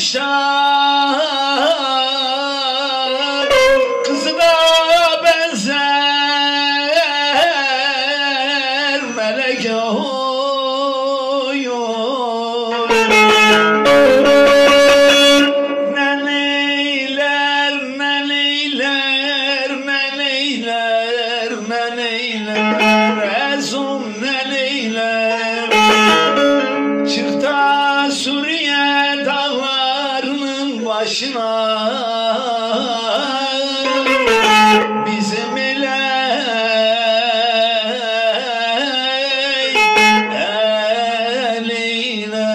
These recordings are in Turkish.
kuşlar, kızı da benzer melek oy oy. Ne neyler, ne neyler, ne neyler, ne neyler, Rezum ne neyler. Çıktı Suriye dağlarının başına, bizim ile eliyle.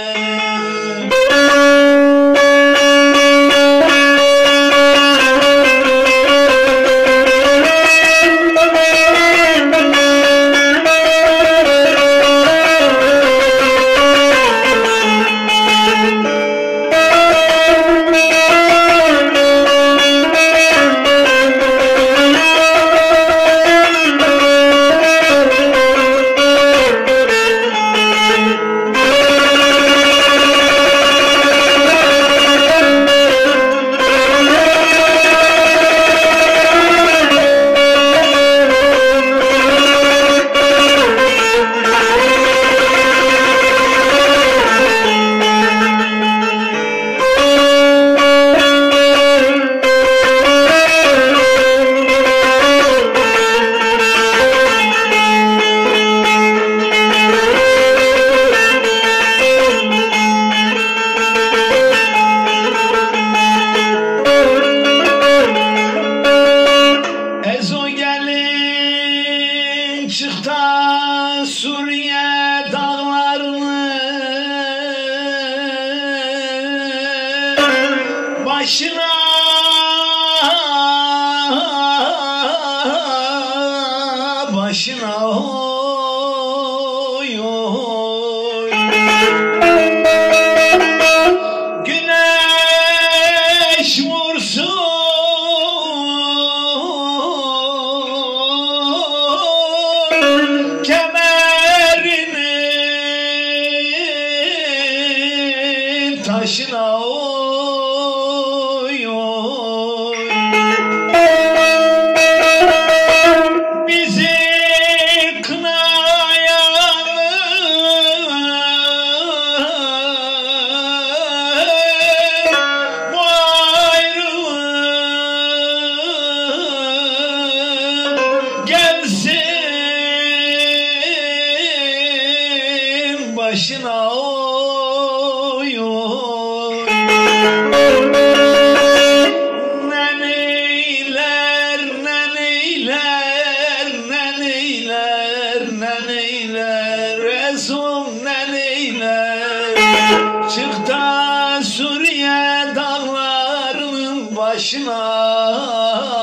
Çıktı Suriye dağlarının başına, başına oy oy. Güneş vursun kemerinin taşına oy oy. Bizi kınayan bu ayrılık gelsin başına oy oy. Ne neyler, ne neyler, ne neyler, ne neyler, Rezum ne neyler. Çıktı Suriye dağlarının başına,